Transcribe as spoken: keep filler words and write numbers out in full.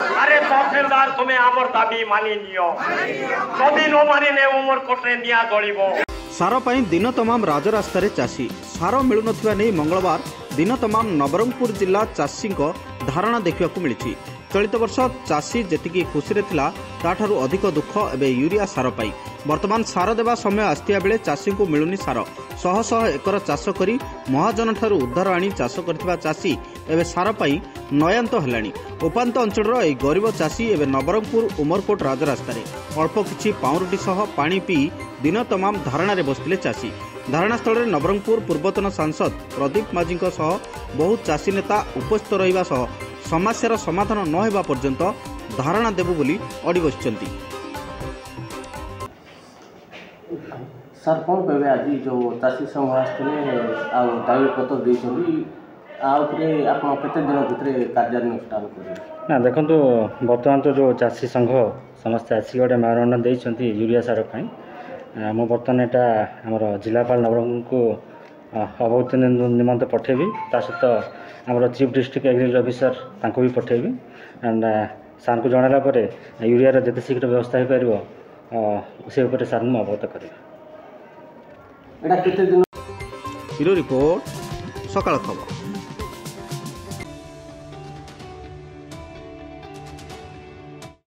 अरे तहसीलदार तुम्हें आमर दाबी मानि नियो जदि न मानिने उमर कोटरे निया जळिबो। सार पर दिन तमाम राजरास्त चाषी सार मिलु नथिबा नै मंगलवार दिन तमाम नवरंगपुर जिला चाषी धारणा देखा मिली। चलित वर्ष चाषी जी खुशी थिला ताठारु अधिक दुख एवं यूरिया सार पाई वर्तमान सार देवा समय आसतिया बेले चाषी को मिलुनी सार शह शह एकर चाष करी महाजन ठारू उद्धार आनी चाष करथिबा चाषी एवं सार पाई नयांत हेलानी। उपांत अंचल यह गरीब चाषी एवं नवरंगपुर उमरकोट राजरास्तार अल्प किछि पाउरुटी सह पानी पी दिन तमाम धारणा रे बसतिले चाषी। धारणास्थल में नवरंगपुर पूर्वतन सांसद प्रदीप माझी बहु चाषी नेता उपस्थित रहिबा सह समस्यार समाधान न हेबा पर्यंत धारणा देबु बोली अड़ी बसिचंती। सर कौन कहबे आज जो चाषी संघ आसते दावी पत्र देछंती आउरे आपण केते दिन भितर कार्यानुष्ठान करें ना देखो बर्तमान तो जो चाषी संघ समस्त चाषी गोटे मारणा देछंती यूरिया सार पाई मु बर्तमान एटा हमर जिलापाल नवरंगपुर को अवगत निमंत पठेबी ता सहित आमर चीफ डिस्ट्रिक्ट एग्रीकल्चर ऑफिसर तांको भी पठेबी एंड सार को जणाला परे यूरिया जते शीघ्र व्यवस्था हो पारिबो से ऊपर सार मु अवगत करें। ब्यूरो रिपोर्ट सकाळ खबर।